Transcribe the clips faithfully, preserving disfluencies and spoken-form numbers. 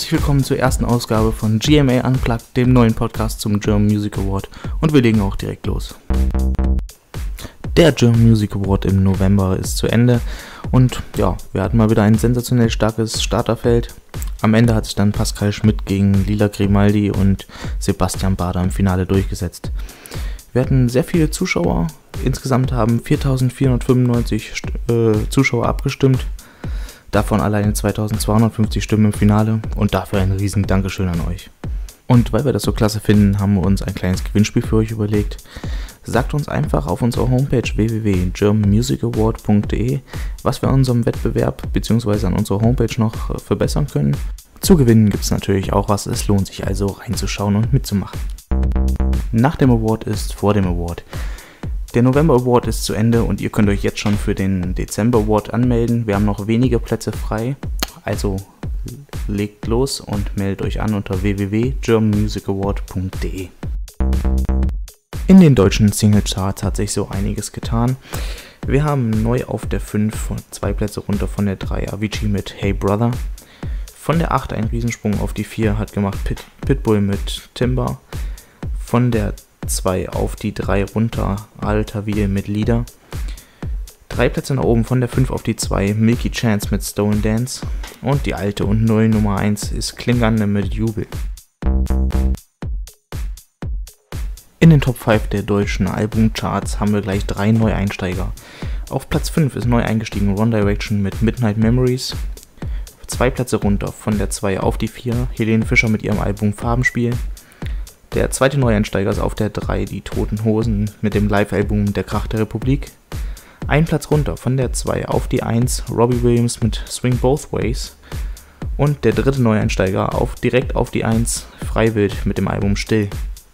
Herzlich willkommen zur ersten Ausgabe von G M A Unplugged, dem neuen Podcast zum German Music Award, und wir legen auch direkt los. Der German Music Award im November ist zu Ende und ja, wir hatten mal wieder ein sensationell starkes Starterfeld. Am Ende hat sich dann Pascal Schmidt gegen Lila Grimaldi und Sebastian Bader im Finale durchgesetzt. Wir hatten sehr viele Zuschauer, insgesamt haben viertausendvierhundertfünfundneunzig äh, Zuschauer abgestimmt. Davon alleine zweitausendzweihundertfünfzig Stimmen im Finale und dafür ein riesen Dankeschön an euch. Und weil wir das so klasse finden, haben wir uns ein kleines Gewinnspiel für euch überlegt. Sagt uns einfach auf unserer Homepage w w w punkt german music award punkt d e, was wir an unserem Wettbewerb bzw. an unserer Homepage noch verbessern können. Zu gewinnen gibt es natürlich auch was, es lohnt sich also reinzuschauen und mitzumachen. Nach dem Award ist vor dem Award. Der November Award ist zu Ende und ihr könnt euch jetzt schon für den Dezember Award anmelden. Wir haben noch wenige Plätze frei, also legt los und meldet euch an unter w w w punkt german music award punkt d e. In den deutschen Singlecharts hat sich so einiges getan. Wir haben neu auf der fünf, zwei Plätze runter von der drei, Avicii mit Hey Brother. Von der acht ein Riesensprung auf die vier hat gemacht Pit, Pitbull mit Timber. Von der zwei auf die drei runter, Al-Tawil mit Lieder. Drei Plätze nach oben von der fünf auf die zwei, Milky Chance mit Stone Dance. Und die alte und neue Nummer eins ist Klingande mit Jubel. In den Top fünf der deutschen Albumcharts haben wir gleich drei Neueinsteiger. Auf Platz fünf ist neu eingestiegen One Direction mit Midnight Memories. Zwei Plätze runter von der zwei auf die vier, Helene Fischer mit ihrem Album Farbenspiel. Der zweite Neueinsteiger ist auf der drei, die Toten Hosen mit dem Live-Album Der Krach der Republik. Ein Platz runter von der zwei auf die eins, Robbie Williams mit Swing Both Ways. Und der dritte Neueinsteiger auf, direkt auf die eins, Freiwild mit dem Album Still.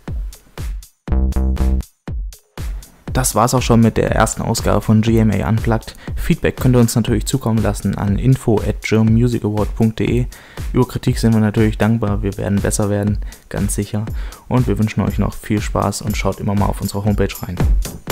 Das war's auch schon mit der ersten Ausgabe von G M A Unplugged. Feedback könnt ihr uns natürlich zukommen lassen an info at german music award punkt d e. Über Kritik sind wir natürlich dankbar, wir werden besser werden, ganz sicher. Und wir wünschen euch noch viel Spaß und schaut immer mal auf unsere Homepage rein.